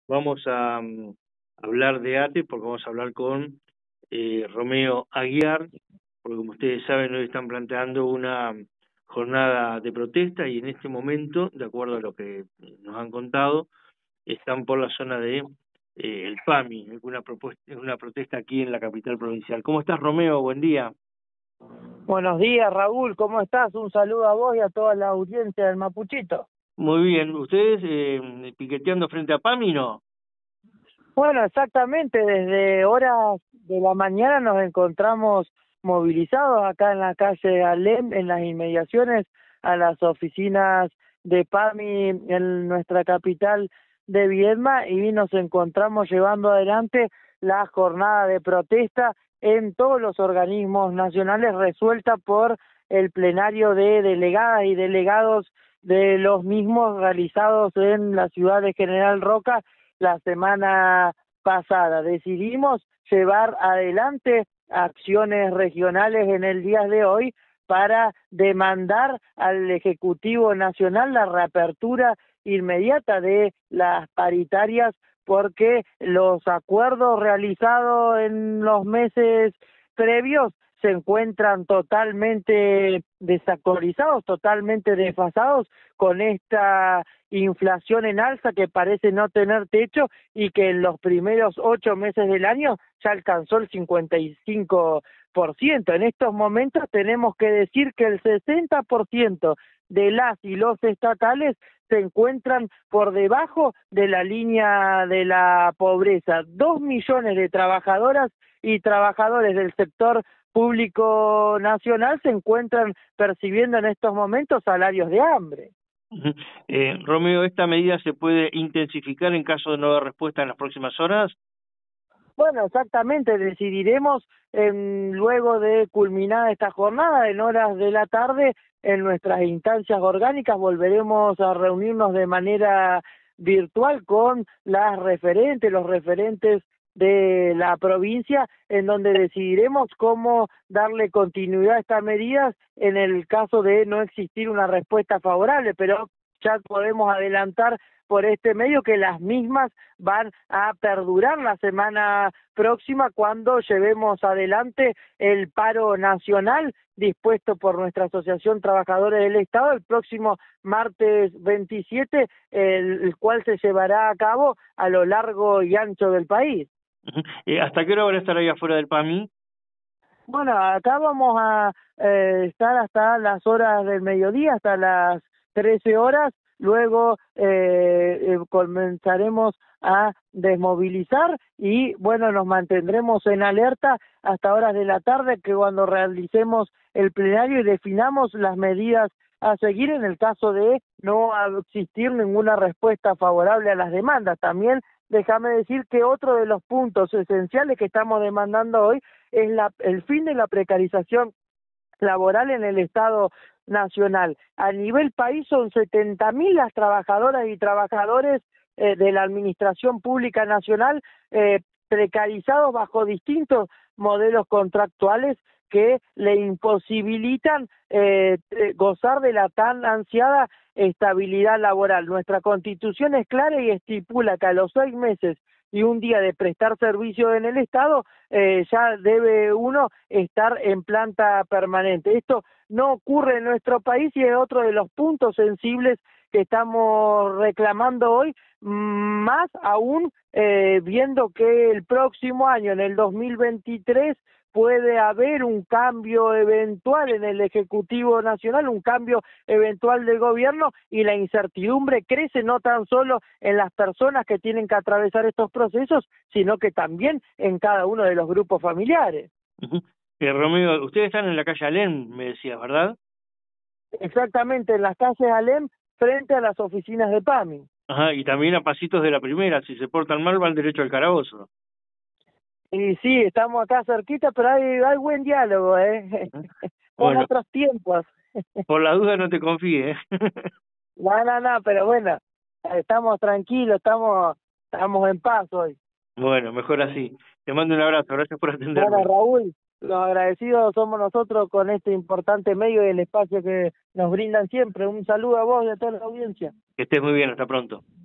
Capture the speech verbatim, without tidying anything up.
Vamos a um, hablar de ATE porque vamos a hablar con eh, Romeo Aguiar, porque como ustedes saben hoy están planteando una jornada de protesta y en este momento, de acuerdo a lo que nos han contado, están por la zona de eh, el PAMI, una propuesta, una protesta aquí en la capital provincial. ¿Cómo estás, Romeo? Buen día. Buenos días, Raúl, ¿cómo estás? Un saludo a vos y a toda la audiencia del Mapuchito. Muy bien, ¿ustedes eh, piqueteando frente a PAMI, no? Bueno, exactamente, desde horas de la mañana nos encontramos movilizados acá en la calle Alem, en las inmediaciones a las oficinas de PAMI en nuestra capital de Viedma, y nos encontramos llevando adelante la jornada de protesta en todos los organismos nacionales resuelta por el plenario de delegadas y delegados de los mismos realizados en la ciudad de General Roca la semana pasada. Decidimos llevar adelante acciones regionales en el día de hoy para demandar al Ejecutivo Nacional la reapertura inmediata de las paritarias, porque los acuerdos realizados en los meses previos se encuentran totalmente desactualizados, totalmente desfasados con esta inflación en alza que parece no tener techo y que en los primeros ocho meses del año ya alcanzó el cincuenta y cinco por ciento. En estos momentos tenemos que decir que el sesenta por ciento de las y los estatales se encuentran por debajo de la línea de la pobreza. Dos millones de trabajadoras y trabajadores del sector público nacional se encuentran percibiendo en estos momentos salarios de hambre. Eh, Romeo, ¿esta medida se puede intensificar en caso de no haber respuesta en las próximas horas? Bueno, exactamente, decidiremos en, luego de culminada esta jornada, en horas de la tarde, en nuestras instancias orgánicas volveremos a reunirnos de manera virtual con las referentes, los referentes de la provincia, en donde decidiremos cómo darle continuidad a estas medidas en el caso de no existir una respuesta favorable, pero ya podemos adelantar por este medio que las mismas van a perdurar la semana próxima cuando llevemos adelante el paro nacional dispuesto por nuestra Asociación Trabajadores del Estado el próximo martes veintisiete, el, el cual se llevará a cabo a lo largo y ancho del país. Eh, ¿Hasta qué hora van a estar ahí afuera del PAMI? Bueno, acá vamos a eh, estar hasta las horas del mediodía, hasta las trece horas. Luego eh, eh, comenzaremos a desmovilizar y, bueno, nos mantendremos en alerta hasta horas de la tarde, que cuando realicemos el plenario y definamos las medidas a seguir en el caso de no existir ninguna respuesta favorable a las demandas. También déjame decir que otro de los puntos esenciales que estamos demandando hoy es la, el fin de la precarización laboral en el Estado Nacional. A nivel país son setenta mil las trabajadoras y trabajadores eh, de la Administración Pública Nacional eh, precarizados bajo distintos modelos contractuales que le imposibilitan eh, gozar de la tan ansiada estabilidad laboral. Nuestra Constitución es clara y estipula que a los seis meses y un día de prestar servicio en el Estado, eh, ya debe uno estar en planta permanente. Esto no ocurre en nuestro país y es otro de los puntos sensibles que estamos reclamando hoy, más aún eh, viendo que el próximo año, en el dos mil veintitrés, puede haber un cambio eventual en el Ejecutivo Nacional, un cambio eventual del gobierno, y la incertidumbre crece no tan solo en las personas que tienen que atravesar estos procesos, sino que también en cada uno de los grupos familiares. Uh-huh. eh, Romeo, ustedes están en la calle Alem, me decías, ¿verdad? Exactamente, en las calles Alem, frente a las oficinas de PAMI. Ajá, y también a pasitos de la primera, si se portan mal van derecho al calabozo. Y sí, estamos acá cerquita, pero hay, hay buen diálogo, ¿eh? Con Bueno, otros tiempos. por la duda no te confíes. No, no, no, pero bueno, estamos tranquilos, estamos, estamos en paz hoy. Bueno, mejor así. Te mando un abrazo, gracias por atenderme. Bueno, Raúl, los agradecidos somos nosotros con este importante medio y el espacio que nos brindan siempre. Un saludo a vos y a toda la audiencia. Que estés muy bien, hasta pronto.